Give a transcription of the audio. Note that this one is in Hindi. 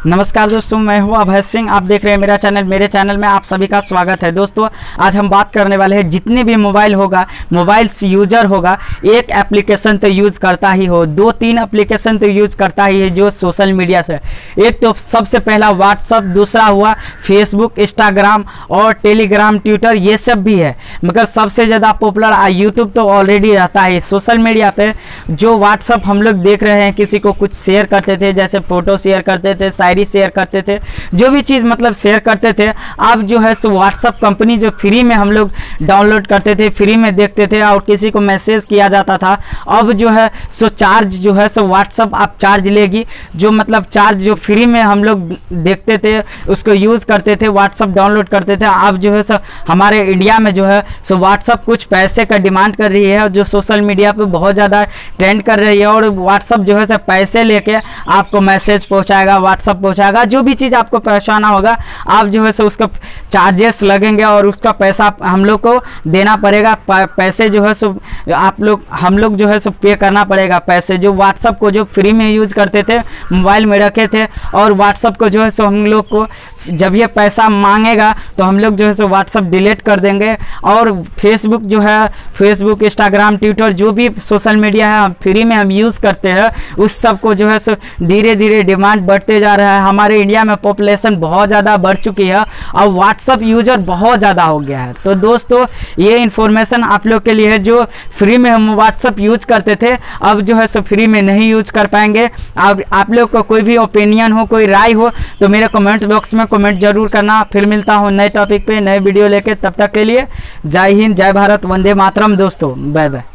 नमस्कार दोस्तों, मैं हूं अभय सिंह। आप देख रहे हैं मेरे चैनल में आप सभी का स्वागत है। दोस्तों आज हम बात करने वाले हैं, जितने भी मोबाइल यूजर होगा, एक एप्लीकेशन तो यूज करता ही हो, 2-3 एप्लीकेशन तो यूज करता ही है जो सोशल मीडिया से। एक तो सबसे पहला व्हाट्सअप, दूसरा हुआ फेसबुक, इंस्टाग्राम और टेलीग्राम, ट्विटर, ये सब भी है। मगर सबसे ज़्यादा पॉपुलर यूट्यूब तो ऑलरेडी रहता है। सोशल मीडिया पे जो व्हाट्सअप हम लोग देख रहे हैं, किसी को कुछ शेयर करते थे, जैसे फोटो शेयर करते थे, शेयर करते थे, जो भी चीज़ मतलब शेयर करते थे। अब जो है सो व्हाट्सअप कंपनी जो फ्री में हम लोग डाउनलोड करते थे, फ्री में देखते थे और किसी को मैसेज किया जाता था, अब जो है सो चार्ज जो है सो व्हाट्सअप आप चार्ज लेगी। जो मतलब चार्ज जो फ्री में हम लोग देखते थे, उसको यूज़ करते थे, व्हाट्सअप डाउनलोड करते थे। अब जो है सो हमारे इंडिया में जो है सो व्हाट्सअप कुछ पैसे का डिमांड कर रही है, जो सोशल मीडिया पे बहुत ज़्यादा ट्रेंड कर रही है। और व्हाट्सअप जो है सो पैसे लेके आपको मैसेज पहुँचाएगा, व्हाट्सअप पहुंचाएगा, जो भी चीज़ आपको पहुंचाना होगा, आप जो है सो उसका चार्जेस लगेंगे और उसका पैसा हम लोग को देना पड़ेगा। पैसे जो है सो हम लोग जो है सो पे करना पड़ेगा पैसे। जो व्हाट्सअप को जो फ्री में यूज करते थे, मोबाइल में रखे थे, और व्हाट्सअप को जो है सो हम लोग को जब ये पैसा मांगेगा तो हम लोग जो है सो व्हाट्सअप डिलीट कर देंगे। और फेसबुक जो है, फेसबुक, इंस्टाग्राम, ट्विटर, जो भी सोशल मीडिया है फ्री में हम यूज़ करते हैं, उस सब को जो है सो धीरे धीरे डिमांड बढ़ते जा रहा है। हमारे इंडिया में पॉपुलेशन बहुत ज़्यादा बढ़ चुकी है और व्हाट्सअप यूजर बहुत ज़्यादा हो गया है। तो दोस्तों ये इन्फॉर्मेशन आप लोग के लिए है, जो फ्री में हम व्हाट्सअप यूज करते थे, अब जो है सो फ्री में नहीं यूज कर पाएंगे। अब आप लोग को कोई भी ओपिनियन हो, कोई राय हो, तो मेरे कमेंट बॉक्स में कमेंट जरूर करना। फिर मिलता हूँ नए टॉपिक पे, नए वीडियो लेके। तब तक के लिए जय हिंद, जय भारत, वंदे मातरम दोस्तों, बाय बाय।